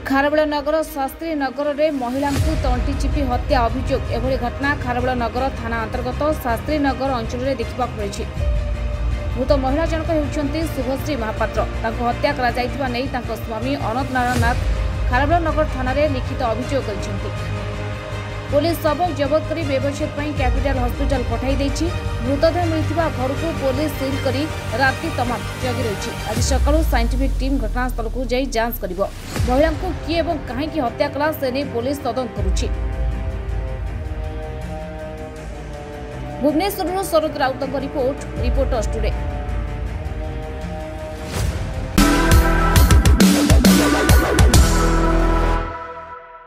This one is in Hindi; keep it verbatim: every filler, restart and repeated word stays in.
खारबेल नगर शास्त्री नगर में महिला को तंटी चिपी हत्या अभियोग एभली घटना खारबेल नगर थाना अंतर्गत शास्त्री नगर अंचल में देखा मिली। मृत महिला जनक होती शुभश्री महापात्र। हत्या कर स्वामी अनंत नारायण नाथ खारबेल नगर थाना लिखित अभियोग कर पुलिस शव जबत कर व्यवच्छेद कैपिटल हॉस्पिटल पठाई देछि। मृतदेह मिलता घर को पुलिस सील कर राति तमाम जगी रही। आज सकाळु साइंटिफिक टीम घटनास्थल को जाई जांच करिब। महिला को किए एवं कहीं हत्या कला से नहीं पुलिस तदंत करुछि। Bhubaneswar Sharad Raut report reporters today.